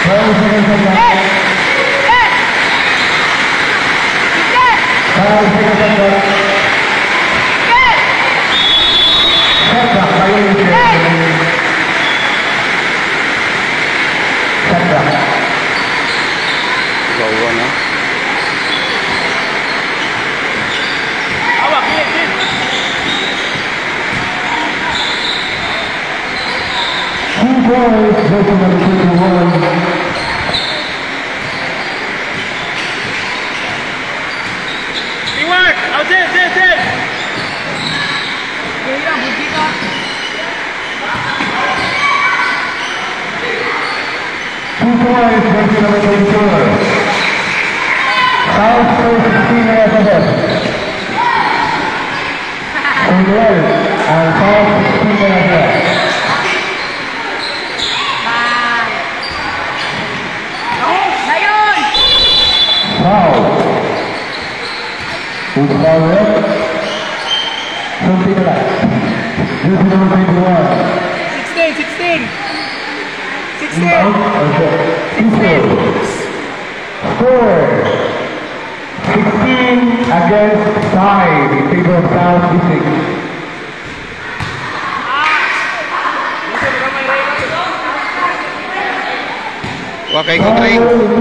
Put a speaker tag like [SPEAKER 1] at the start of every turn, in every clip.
[SPEAKER 1] Wakay kutring.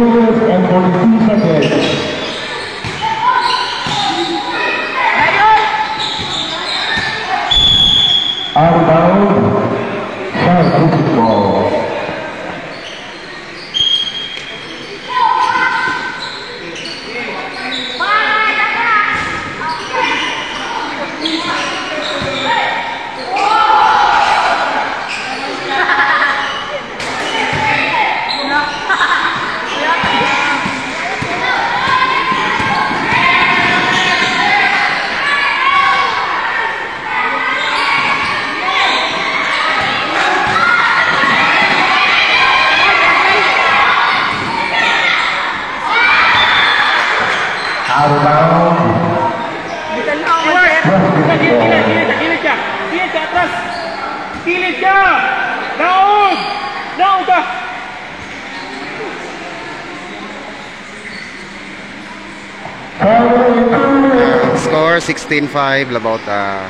[SPEAKER 1] Score 16-5, labaw ta.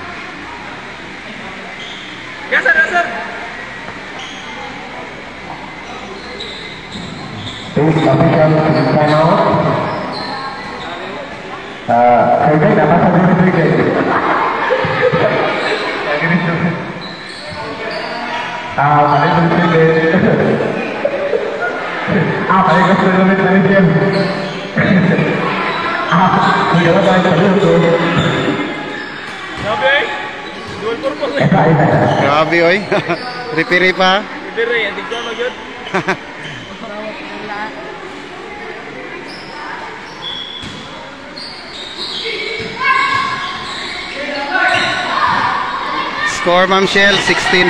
[SPEAKER 2] Yes sir, yes sir.
[SPEAKER 3] Kayaknya dapat satu detik guys. Paling penting deh. Paling kesulitan dari game. Tidak ada yang terlalu.
[SPEAKER 2] Grabe. Dual purpose.
[SPEAKER 1] Grabe oy. Repair pa.
[SPEAKER 2] Repair ya, tinggal mo yun.
[SPEAKER 1] Score Ma'am Shell 16-5.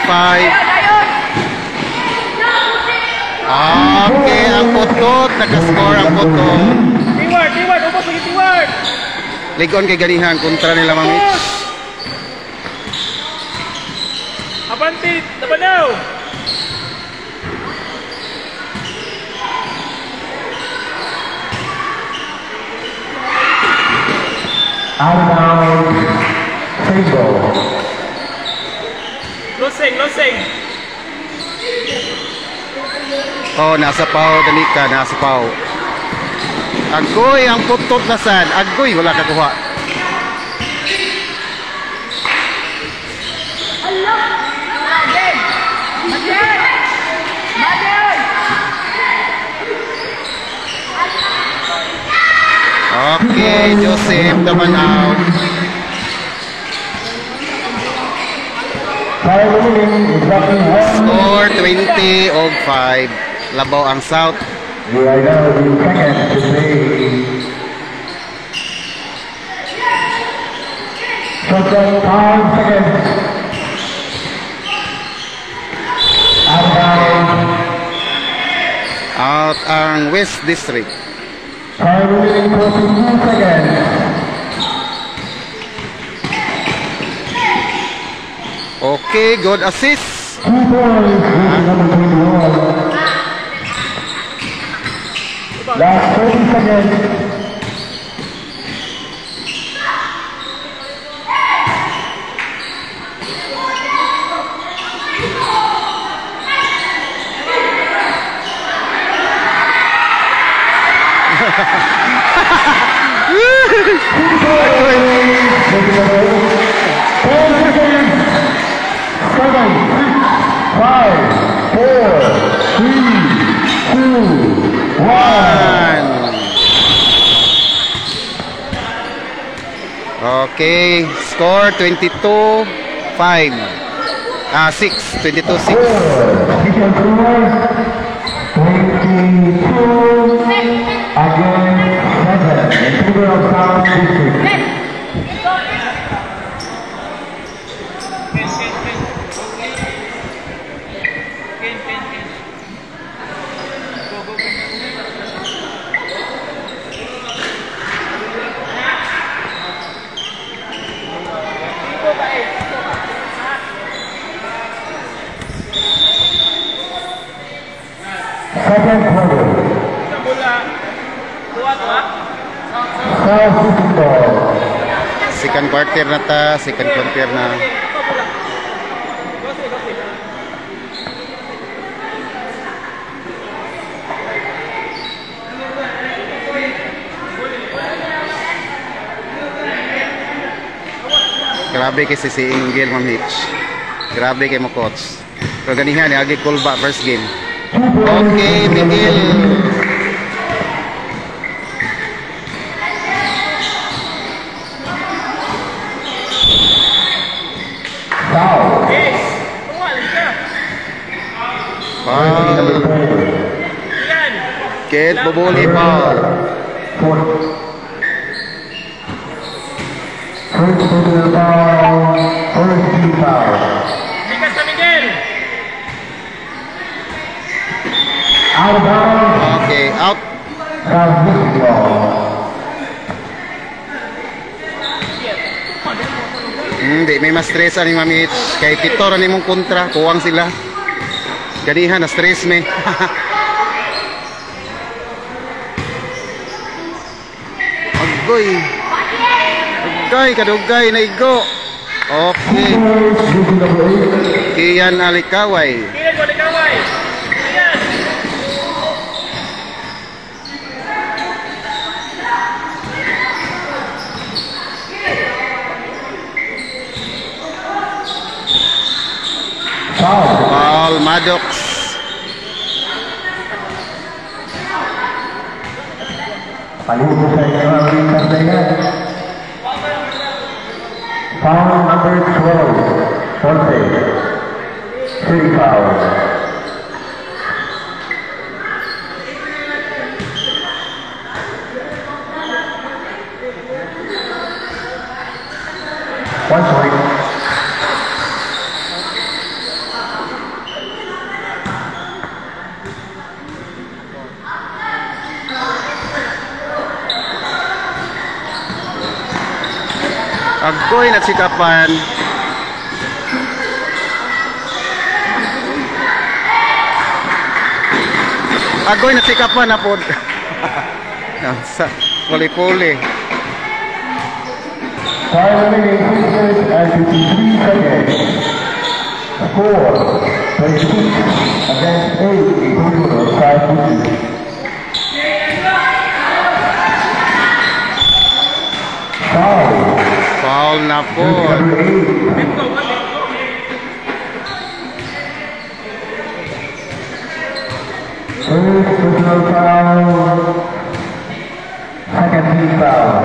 [SPEAKER 1] Okay, ang putot, naka-score ang putot.
[SPEAKER 2] T-word, ubos lagi T-word.
[SPEAKER 1] Ligon kay ganihan kontra nila Ma'am Mitch.
[SPEAKER 2] Abanti, Tabanaw.
[SPEAKER 3] Outbound single.
[SPEAKER 2] Losing.
[SPEAKER 1] Oh, nasa pao, dali ka, nasa pao. Agoy, ang putot na sad. Agoy, wala kakuha. Okay, Joseph, naman out. Score 20-5. Labaw ang South.
[SPEAKER 3] You are now in second to play. Shotgun 5 seconds.
[SPEAKER 1] Out ang West District.
[SPEAKER 3] Time remaining 42 seconds.
[SPEAKER 1] Okay, good assist.
[SPEAKER 3] 2 points. Number 21. Last 30 seconds.
[SPEAKER 1] Okay, score 22-5. 6, 22-6.
[SPEAKER 3] 22 against 7 in favor of South District. Second quarter. South District ball.
[SPEAKER 1] Second quarter na ta, second quarter na. Grabe kay si Inggil, Ma'am Hitch. Grabe kay mo coach. Pero ganihan, agi kulba first game. Okay, Miguel.
[SPEAKER 3] Foul.
[SPEAKER 1] Foul. Kid, bubuli foul.
[SPEAKER 3] First personal foul. First team foul.
[SPEAKER 2] Sikat sa Miguel.
[SPEAKER 3] Out of bounds.
[SPEAKER 1] Okay, out.
[SPEAKER 3] South District ball.
[SPEAKER 1] Hindi, may mas stress ani Ma'am Hitch. Kay pito ra nimong kontra, kuwang sila. Ganihan na stress me. Agoy. Agay, kadugay na igo. Okay. Kian Alikaway.
[SPEAKER 2] Kiyan, balik away. Kiyan.
[SPEAKER 3] Foul.
[SPEAKER 1] Foul Maddox.
[SPEAKER 3] Palihog sa inyo ang pinagdayan. Foul number 12. Forte. City foul. One point.
[SPEAKER 1] Agoy na sikapan. Agoy na sikapan na po. Sa puli-puli.
[SPEAKER 3] 5 minutes and 53 seconds. Score 26 against 8 in favor of South District. Foul.
[SPEAKER 1] Foul na po.
[SPEAKER 3] Number 8. First personal foul. Second team foul.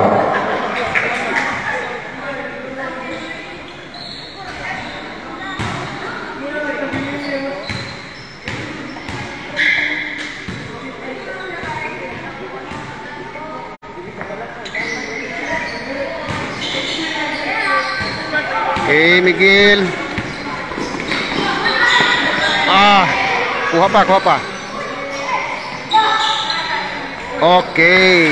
[SPEAKER 1] Okay, Miguel. Kuha pa. Okay.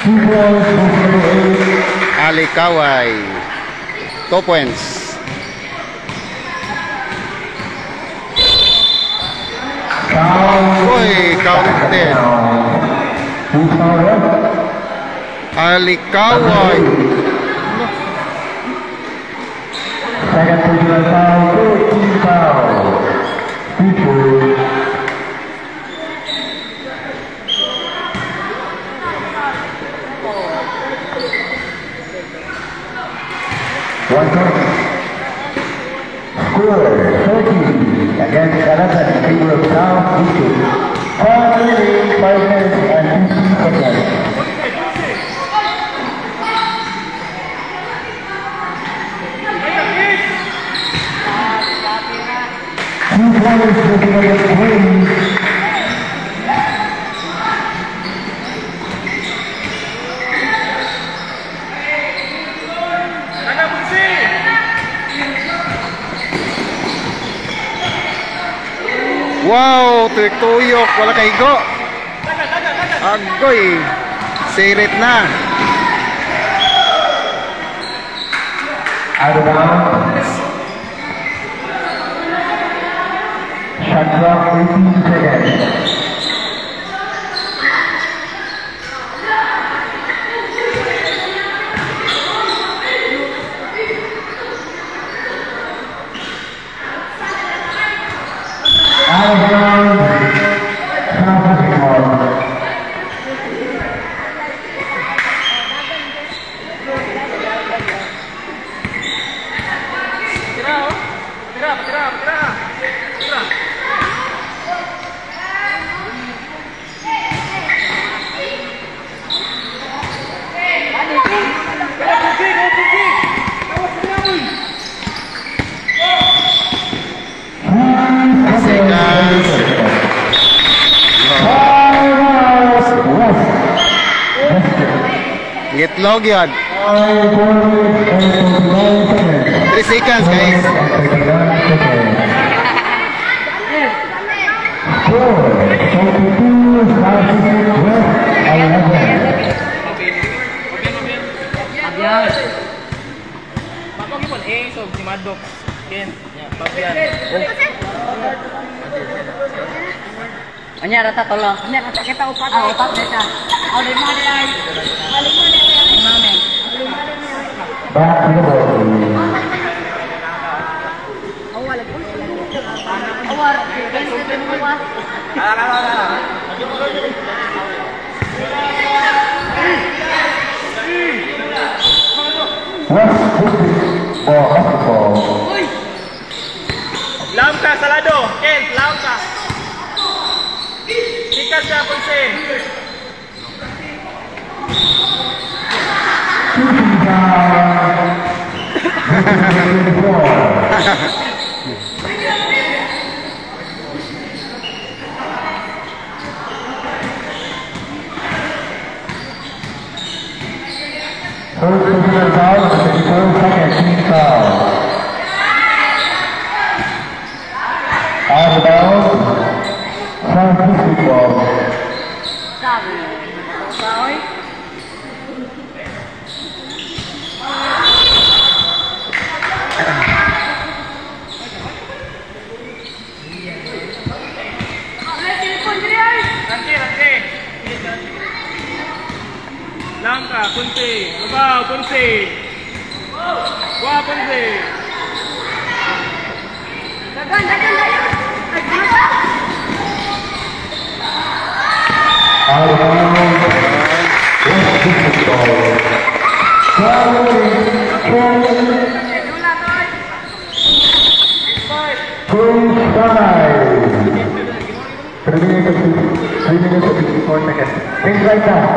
[SPEAKER 3] 2 points, number 8.
[SPEAKER 1] Ali Kaway. 2 points.
[SPEAKER 3] Foul.
[SPEAKER 1] Uy, counted.
[SPEAKER 3] Who's fouled up?
[SPEAKER 1] Ali Kaway.
[SPEAKER 3] Second personal foul, 13 foul. Feature. One point. Score 13 against 11 in favor of South Beaches. 5 minutes and 15 seconds. Two players looking at the Queens.
[SPEAKER 2] Sana Bunsi!
[SPEAKER 1] Wow, tuyok-tuyok. Wala kahigo. Agoy. Sirit na.
[SPEAKER 3] Out of bounds. Shot clock 18 seconds. Out of bounds. South Beaches.
[SPEAKER 2] Tira, oh. Tira.
[SPEAKER 1] Seconds. Itlog yan. 3 seconds, guys.
[SPEAKER 2] Bakong ipon, so si Maddox. Ken, Pabian.
[SPEAKER 4] Anya rata tolong. Anya rata kita upat. Ah, upat desa. Au di mana ai? Balik mana ai? Mana?
[SPEAKER 3] Back to the ball.
[SPEAKER 4] Awal pun. Awal. Ben awal.
[SPEAKER 3] West District ball basketball.
[SPEAKER 2] Lawan ka, Salado. Ken, lawan ka. Ikas ka, Bunsi.
[SPEAKER 3] Shooting foul. First personal foul, 34 second team foul. Out of bounds. South District ball.
[SPEAKER 4] Sabe. Sabe.
[SPEAKER 2] Nanti. Lawan ka, Bunsi. Babaw, Bunsi. Wah, Bunsi.
[SPEAKER 4] Dagan.
[SPEAKER 3] Out of bounds. West District ball. Point 5. 3 minutes and 54 seconds. Things like that.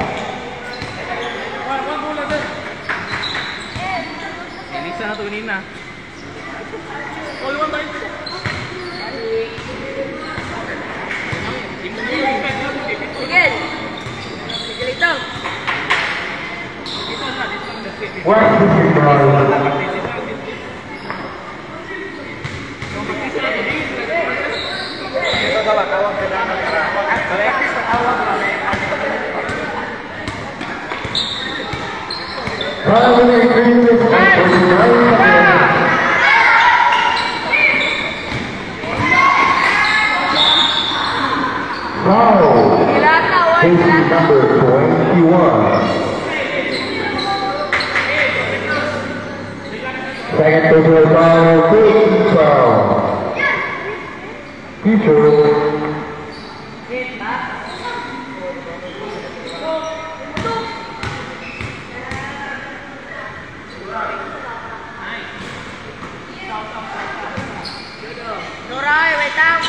[SPEAKER 2] Wah, bola tu. Ini sana tu Nina. Oh, luar baik.
[SPEAKER 4] Miguel. Miguelito.
[SPEAKER 3] West District ball. 5 minutes and 49 seconds. Foul. Casey number 21. Second personal foul, first foul. Future.
[SPEAKER 4] Rồi, vậy tao.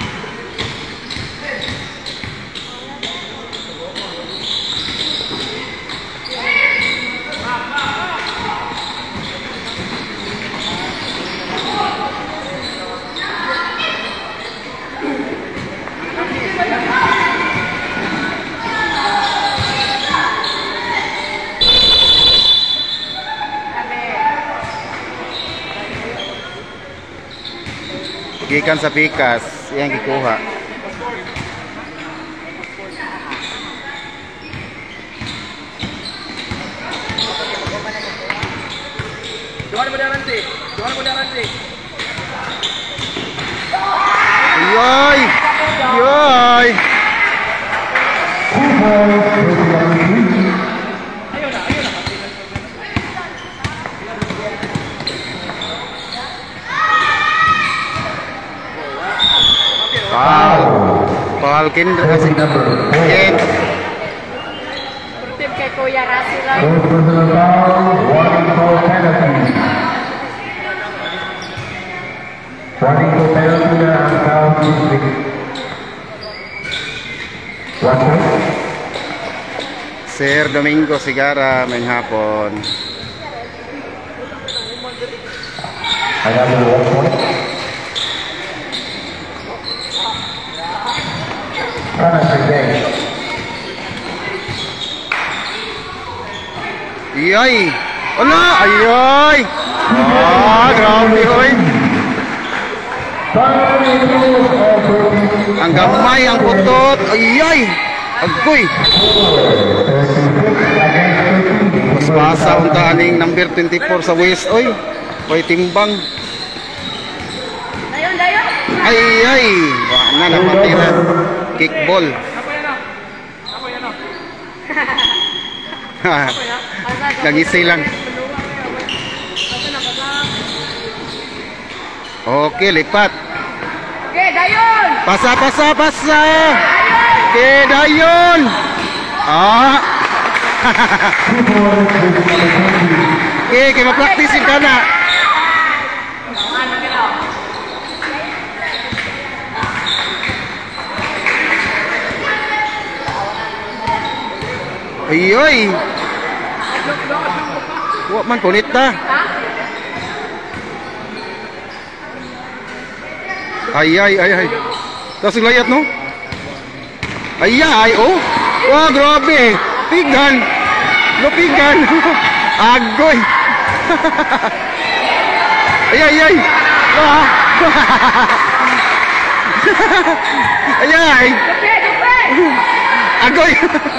[SPEAKER 1] Gikan sa pikas, yang gikuha.
[SPEAKER 2] Jual mo nanti.
[SPEAKER 1] Yoy! Yoy! Foul. Foul Kendra kasi. Ken.
[SPEAKER 4] Tim kay Kuya Rasi lang.
[SPEAKER 3] First personal foul, warning for penalty. Warning for penalty na ang foul district. 1 point.
[SPEAKER 1] Sir Domingo Sigara, main hapon.
[SPEAKER 3] Another 1 point.
[SPEAKER 1] Iyay! Ala! Ayay! Ah, grabe oy! Ang gamay, ang putot! Ayay! Agoy! Mas basa ang taning number 24 sa West oy! Oy, timbang!
[SPEAKER 4] Dayon.
[SPEAKER 1] Ayay! Wala na matira. Kickball. Nagisay lang. Okay, lipat.
[SPEAKER 4] Okay, dayon.
[SPEAKER 1] Pasa. Okay, dayon. Ah. Okay, ma-practice ka na. Ayoy. Wa man punit ta. Ay. Tas layat no? Ay, oh. Wah, grabe. Pigan. Lupigan. Agoy. Ay. Wah. Ay. Agoy.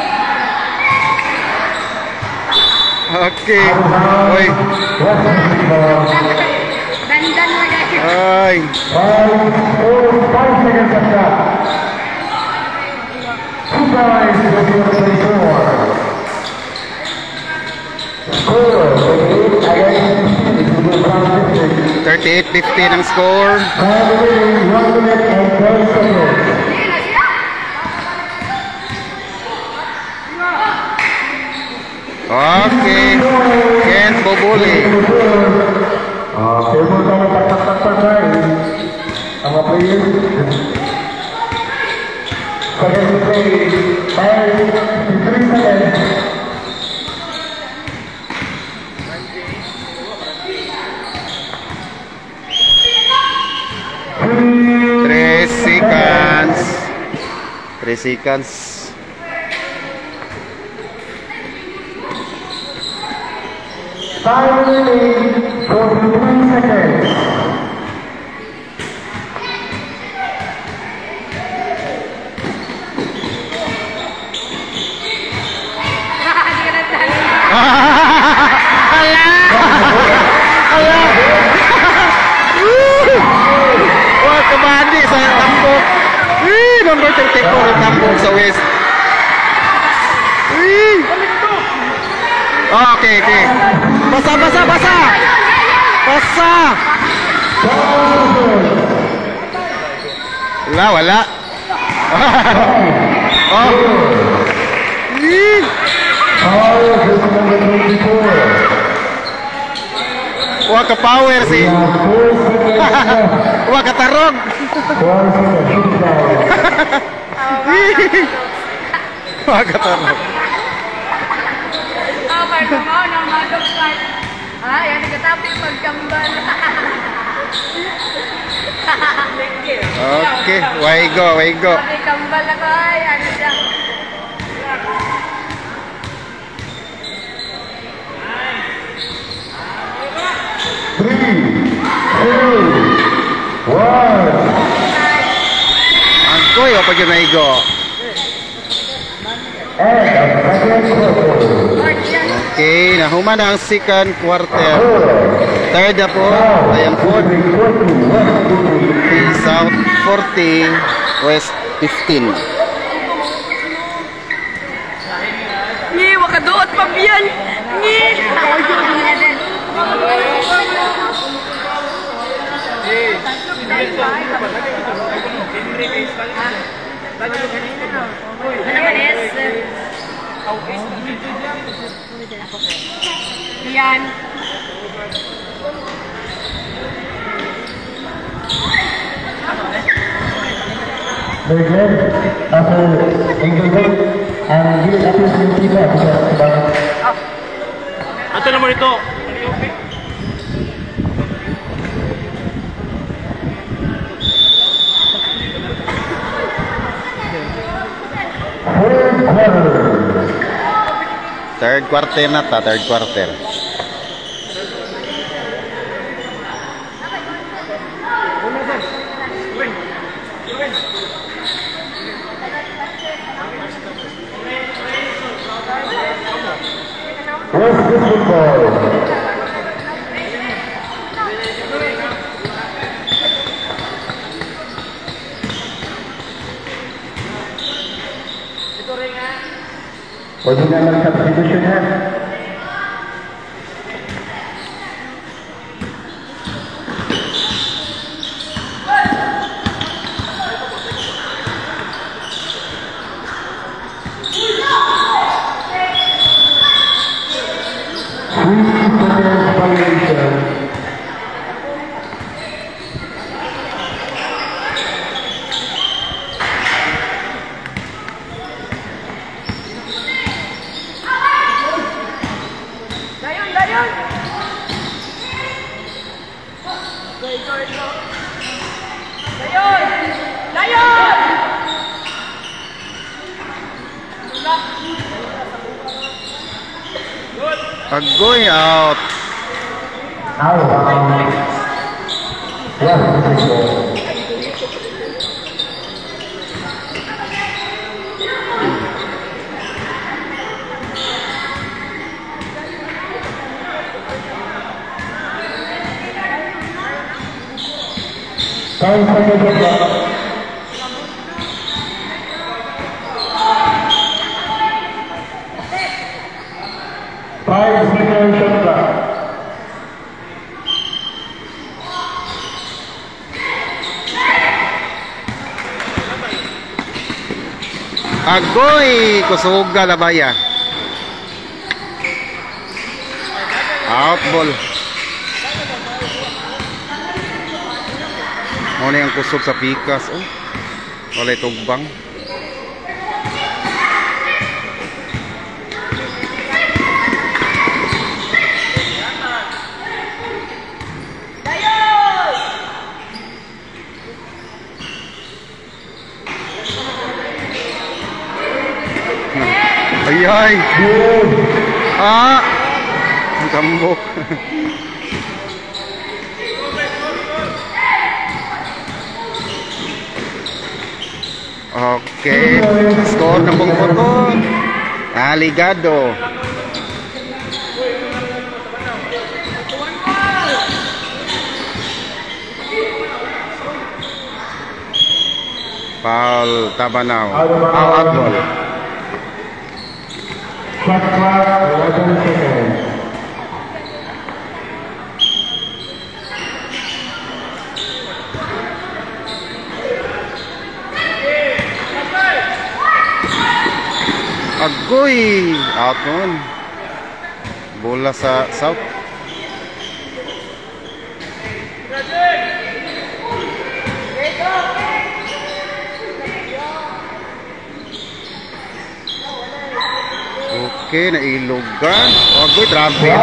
[SPEAKER 1] Okay. Oi.
[SPEAKER 4] Dandan mo dati.
[SPEAKER 1] Ay.
[SPEAKER 3] 5 seconds left shot. 2 points to the 24. Score
[SPEAKER 1] 38-50 ang score.
[SPEAKER 3] 1 minute and 12 seconds.
[SPEAKER 1] Okay. Ken Bobole.
[SPEAKER 3] Careful ka na tak-tak-tak ang mga players. Second play, 5-3 seconds. Three seconds. Time remaining 43 seconds.
[SPEAKER 4] Hindi ka nagtalo.
[SPEAKER 1] Basa, basa, basa. Basa. Wala, wala. Oh. Wah ka power sih. Wah katarog. Wah katarog.
[SPEAKER 4] Oh, may kumaw ng madok card. Ah, yan nagkatapi magkambal.
[SPEAKER 1] Okay, waigo, waigo.
[SPEAKER 4] May kambal ako ay, ano siya.
[SPEAKER 3] 3, 2, 1.
[SPEAKER 1] Angkoy o pag yun naigo. Okay, nahuman na ang second quarter. Third na po, ayang fourth. South 40, West 15.
[SPEAKER 4] Ni, wakaduot pa biyan. Ni. Yan.
[SPEAKER 3] Very good. After angle break and give it up to the keeper.
[SPEAKER 2] Ato naman ito.
[SPEAKER 1] Third quarter na ta, third quarter.
[SPEAKER 3] West District Ball. Wajib number substitution है.
[SPEAKER 1] Agoy out. Agoy, kusuga na baya. Out ball. Ano yung kusog sa pikas? Oh, wala tugbang. Ay, ah, ang kambok. Okay, score ng pungkuton. Aligado. Foul Tabanaw. Out ball.
[SPEAKER 3] Shot clock 11 seconds.
[SPEAKER 1] Uy, out nun. Bola sa South. Okay, nailugan. Agoy, travel.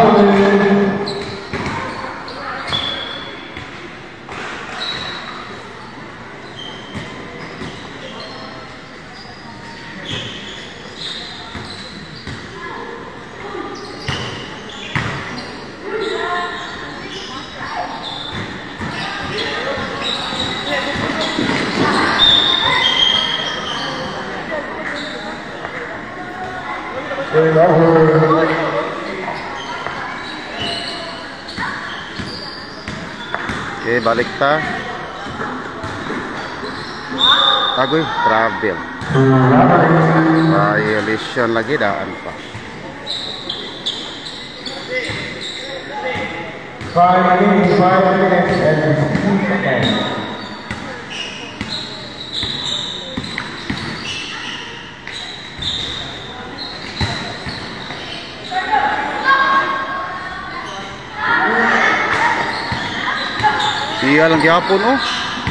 [SPEAKER 1] Okay, balik ta. Agoy, travel. Violation lagi daan pa.
[SPEAKER 3] 5 minutes and 15 seconds.
[SPEAKER 1] Iya lang gyapon oh.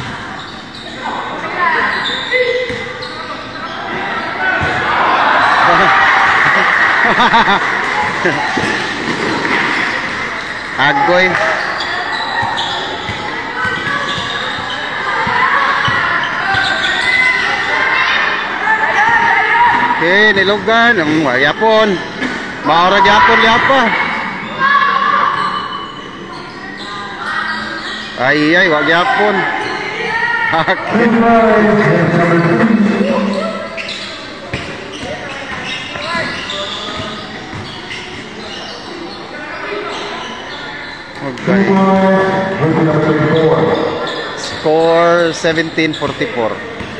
[SPEAKER 1] Agoy. Okay, nilugan. Yapon. Maura yapon liapa. Ay, wag yapon. Okay. Score 17-44.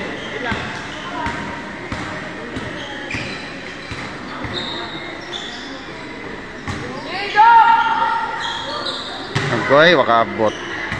[SPEAKER 1] Okay, wakaabot.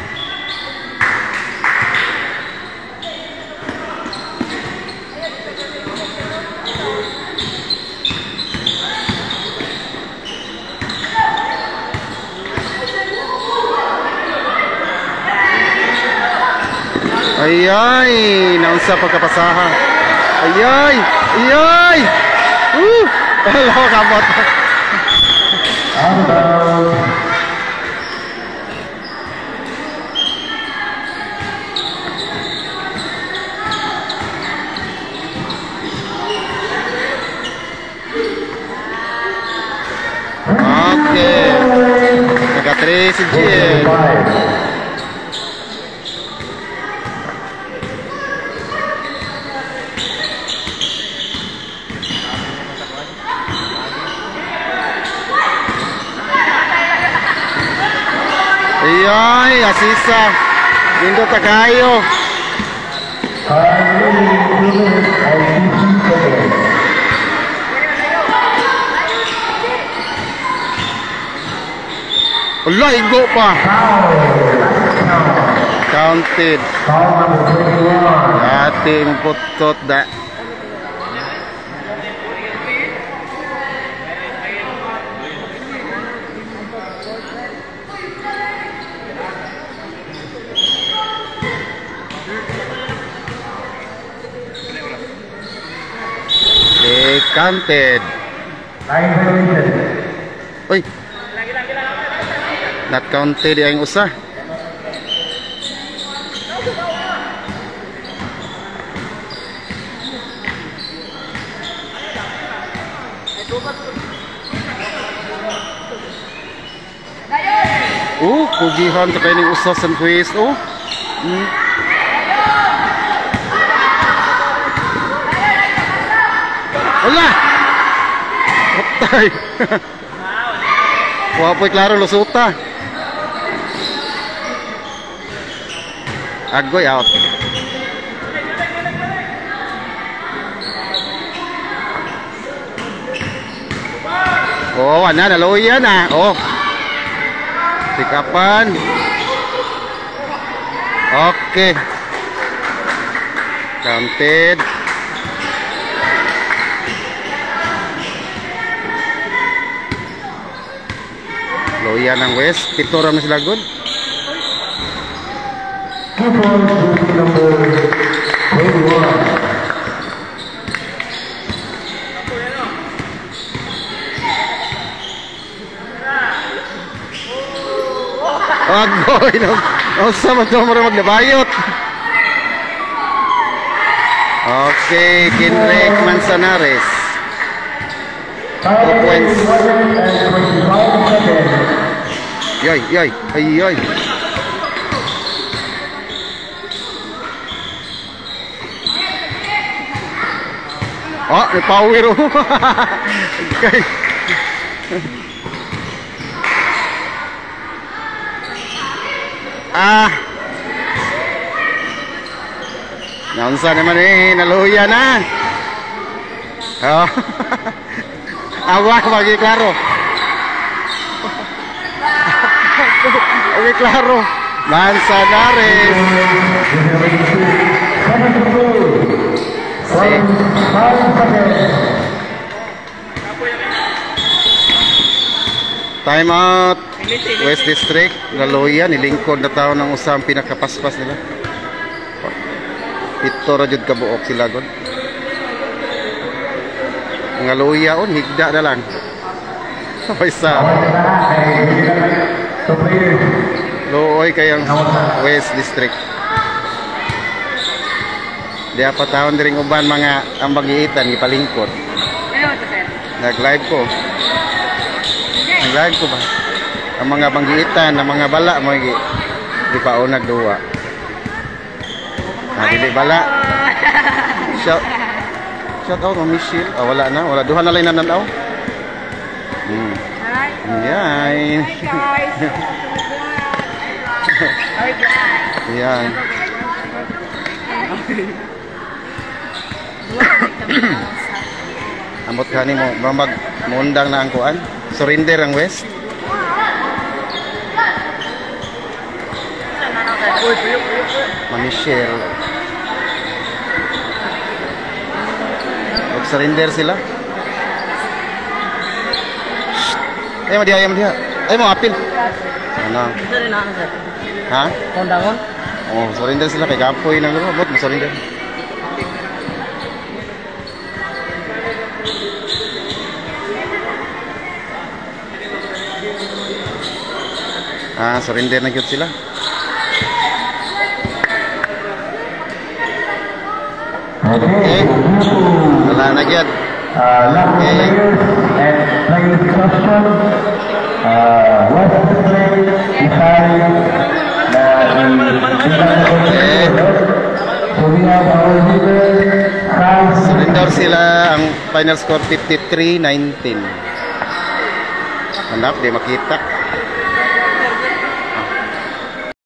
[SPEAKER 1] Ayay, naunsa pagkapasaha. Ayay, ayay. Hello, kabot. Okay. Naka-3 si Jill. Ayay, asisa. Lindo ta kayo. Wala, igo pa. Counted. Ating putot da. Counted. Uy. Not counted yang usah. Pugihan ka kayo ng usah sa twist. Wala! Patay! Wapoy klaro, lusuta. Agoy out. Oh, ana, naluyan na. Oh. Sikapan. Okay. Counted. Loya ng West. Pito ra na sila good.
[SPEAKER 3] Two points, jersey number 21.
[SPEAKER 1] Agoy no. Usa man to mo maglabayot. Okay, Kinrek Manzanares. 2 points. Yoy, yoy, ay yoy. Oh, may power oh. Okay. Naunsa naman naluya na. Oh. Awak bagi klaro. Okay, klaro. Manzanares. Time out. West District, Galoya, nilingkod na tao ng usang pinakapaspas nila. Ito ra jud kabuok sila god. Ang Galoya on higda na lang. Paisa. Looy kayang West District. Di apa taon diring uban mga ang bagiitan gipalingkod. Nag-live ko. Nag-live ko ba? Ang mga banggiitan, ang mga bala mo di pa o nagduwa. Dili bala. Shout out mo Michelle. Wala na, wala duha na lang nananaw. Yan. Yan. Amot kani mo mundang na ang kuan. Surrender ang West. Michelle. Surrender sila. Mo dia. Mo apil. Ano? Ha?
[SPEAKER 2] Kondangon.
[SPEAKER 1] Oh, surrender sila kay Kapoy nang robot, mo surrender. Surrender na gyud sila. Okay. Wala na gyud.
[SPEAKER 3] Last players and players discussion. West District decided that so we have our leader.
[SPEAKER 1] Surrender sila. Ang final score 53-19. Hanap di makita.